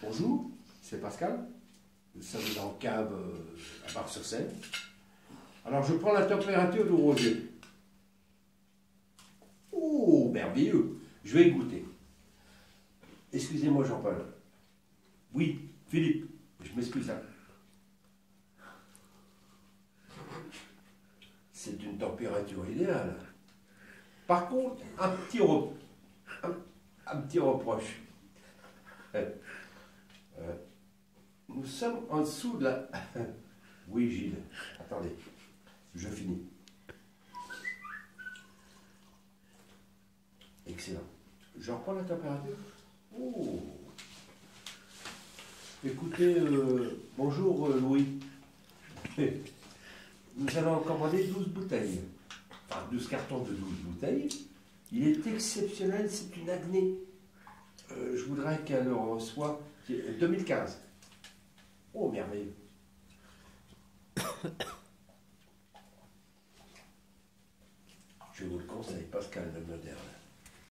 Bonjour, c'est Pascal. Nous sommes dans cave à Bar-sur-Seine. Alors je prends la température du rosé. Oh, merveilleux. Je vais y goûter. Excusez-moi Jean-Paul. Oui, Philippe, je m'excuse. Hein. C'est une température idéale. Par contre, un petit reproche. Nous sommes en dessous de la... Oui, Gilles, attendez, je finis. Excellent. Je reprends la température. Oh. Écoutez, bonjour Louis. Nous allons commander 12 bouteilles. Enfin, 12 cartons de 12 bouteilles. Il est exceptionnel, c'est une Agnée. Je voudrais qu'elle reçoive 2015. Oh, merveilleux. Je vous le conseille, Pascal le moderne.